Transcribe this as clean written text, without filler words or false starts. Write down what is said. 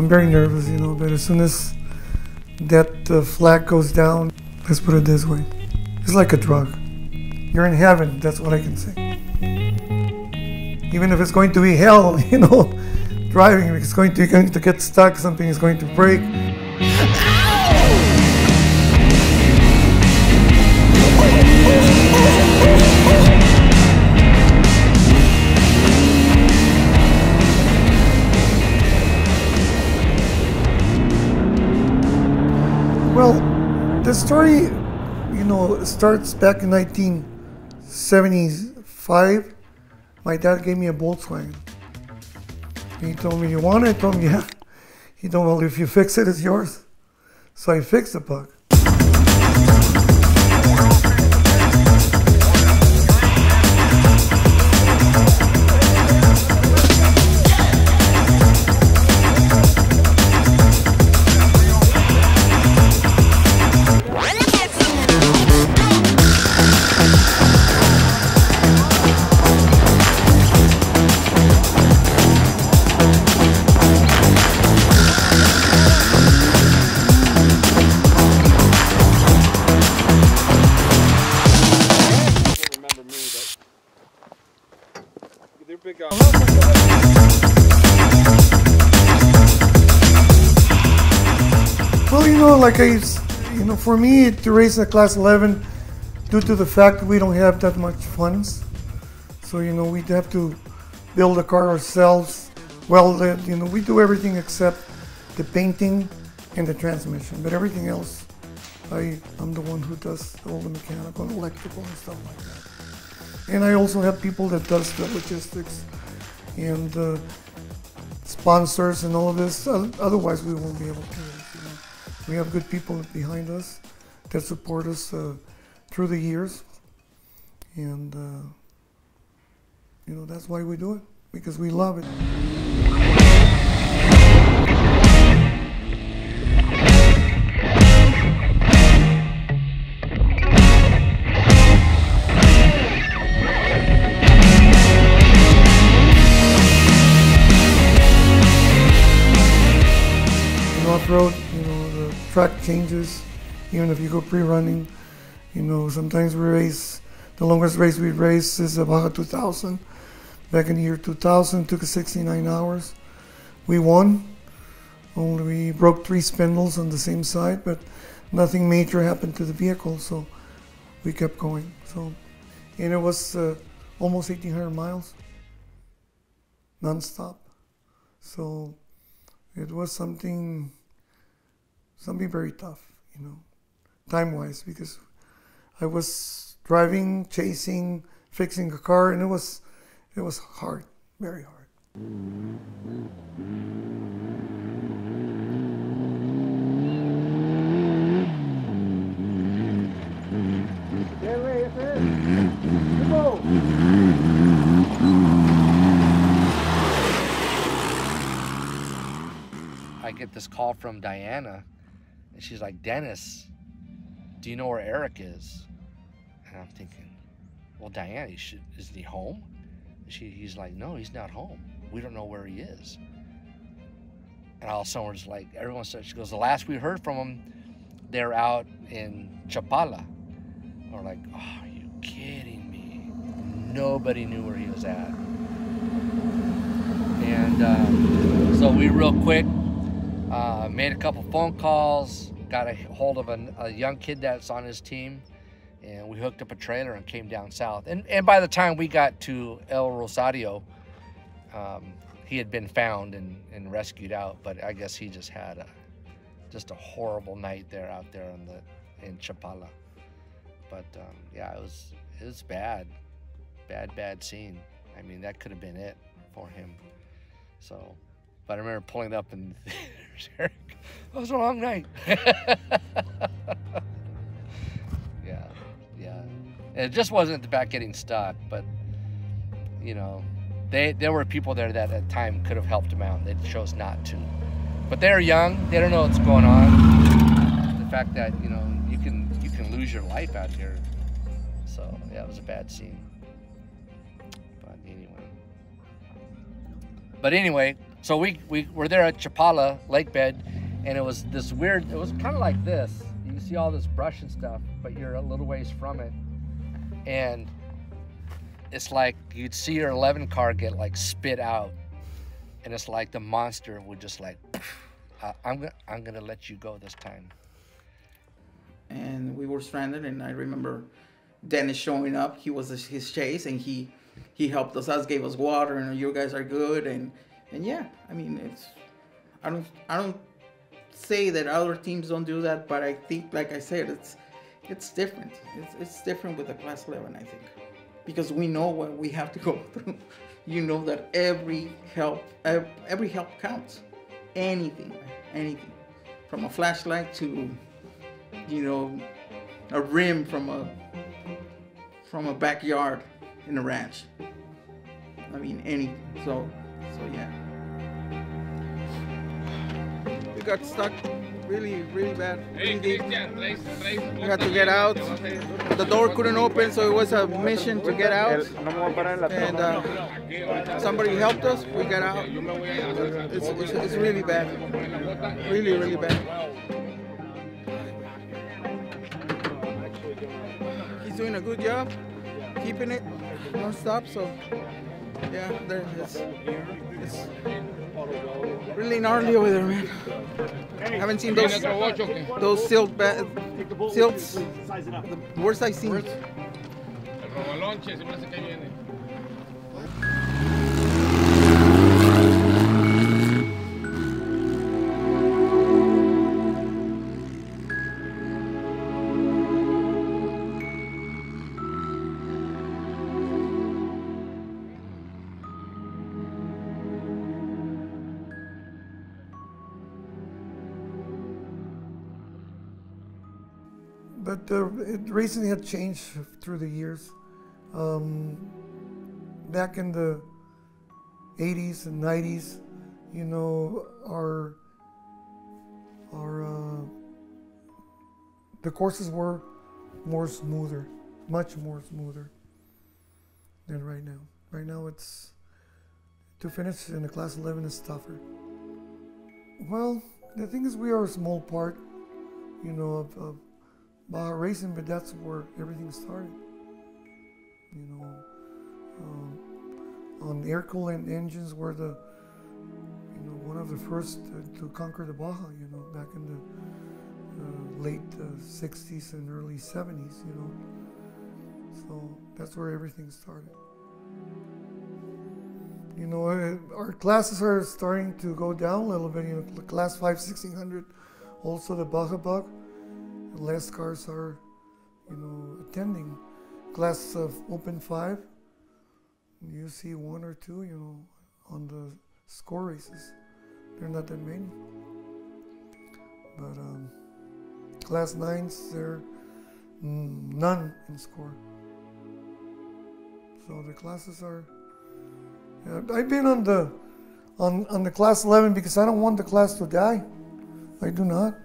I'm very nervous, you know, but as soon as that flag goes down, let's put it this way, it's like a drug. You're in heaven, that's what I can say. Even if it's going to be hell, you know, driving, it's going to, you're going to get stuck, something is going to break. Well, the story, you know, starts back in 1975. My dad gave me a Volkswagen. He told me, you want it? I told him, yeah. He told me, well, if you fix it, it's yours. So I fixed the bug. Well, you know, like for me to race a Class 11, due to the fact that we don't have that much funds, so you know we'd have to build a car ourselves. Well, you know, we do everything except the painting and the transmission, but everything else, I'm the one who does all the mechanical and electrical and stuff like that. And I also have people that does the logistics and sponsors and all of this. Otherwise, we won't be able to. You know. We have good people behind us that support us through the years, and you know, that's why we do it, because we love it. Off-road, you know, the track changes, even if you go pre-running. You know, sometimes we race, the longest race we race is a Baja 2000. Back in the year 2000, took us 69 hours. We won, only we broke 3 spindles on the same side, but nothing major happened to the vehicle, so we kept going. So, and it was almost 1,800 miles, non-stop. So it was something very tough, you know, time-wise, because I was driving, chasing, fixing a car, and it was hard, very hard. I get this call from Diana, and she's like, Dennis, do you know where Eric is? And I'm thinking, well, Diana, isn't he home? He's like, no, he's not home. We don't know where he is. And all of a sudden, we're just like, everyone starts, she goes, the last we heard from him, they're out in Chapala. And we're like, oh, are you kidding me? Nobody knew where he was at. And so we real quick, made a couple phone calls, got a hold of a young kid that's on his team, and we hooked up a trailer and came down south. And by the time we got to El Rosario, he had been found and rescued out, but I guess he just had a horrible night there out there in Chapala. But yeah, it was bad scene. I mean, that could have been it for him. So, but I remember pulling up and there's Eric. It was a long night. Yeah. And it just wasn't about getting stuck, but you know, there were people there that at the time could have helped him out. They chose not to. But they're young. They don't know what's going on. The fact that, you know, you can lose your life out here. So yeah, it was a bad scene. But anyway, So we were there at Chapala Lake Bed, and it was this weird, it was kind of like this. You see all this brush and stuff, but you're a little ways from it. And it's like you'd see your 11 car get like spit out. And it's like the monster would just like, I'm gonna let you go this time. And we were stranded, and I remember Dennis showing up. He was his chase, and he helped us, gave us water, and you guys are good, and yeah, I mean, it's, I don't say that other teams don't do that, but I think, like I said, it's different. It's different with the Class 11, I think, because we know what we have to go through. You know that every help counts. Anything, from a flashlight to, you know, a rim from a backyard in a ranch. I mean, anything. So yeah. We got stuck really bad. We had to get out. The door couldn't open, so it was a mission to get out. And somebody helped us. We got out. It's really bad. Really bad. He's doing a good job, keeping it non-stop. So yeah, it's really gnarly over there, man. I haven't seen those silts, the worst I've seen. But it recently had changed through the years. Back in the 80s and 90s, you know, the courses were more smoother, much more smoother than right now. Right now, it's to finish in a Class 11 is tougher. Well, the thing is, we are a small part, you know, of Baja Racing, but that's where everything started. You know, on air-cooled engines were one of the first to conquer the Baja. You know, back in the late 60s and early 70s. You know, so that's where everything started. You know, our classes are starting to go down a little bit. You know, Class 5 1600, also the Baja Bug. Less cars are, you know, attending. Class of Open 5, you see one or two, you know, on the score races. There are not that many. But Class 9s, there are none in score. So the classes are. I've been on the Class 11 because I don't want the class to die. I do not.